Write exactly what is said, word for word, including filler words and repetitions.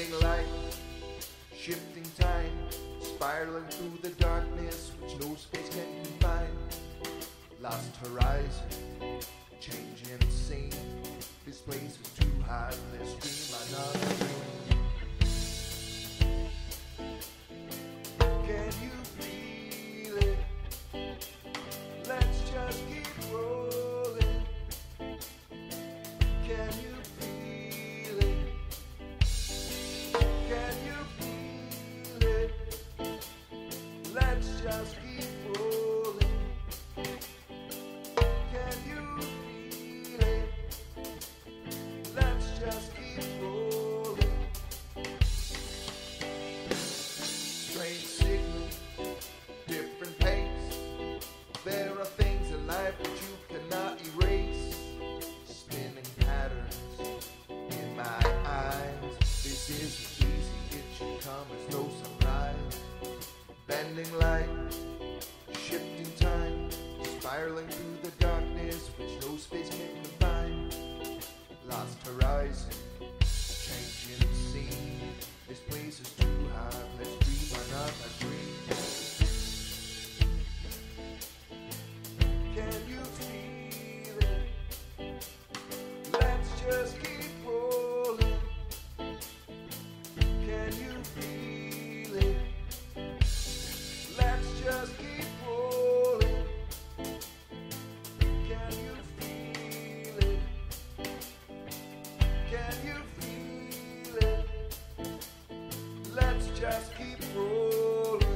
bending light, shifting time, spiraling through the darkness which no space can confine. Lost horizon, changing scene. This place is too hot, let's dream another dream. Can you feel it? Let's just keep rolling. Can you feel it? Can you feel it? Let's just keep rolling. Can you feel it? Let's just keep rolling. Strange signal, different pace. There are things in life that you cannot erase. Spinning patterns in my eyes. This isn't easy, it should come as no surprise. Bending light, shifting time, spiraling through the darkness which no space can confine. Lost horizon, changing scene. This place is too hot, let's dream another dream. Can you feel it? Let's just keep rolling. Can you feel it? Let's just keep rolling. Can you feel it? Can you feel it? Let's just keep rolling.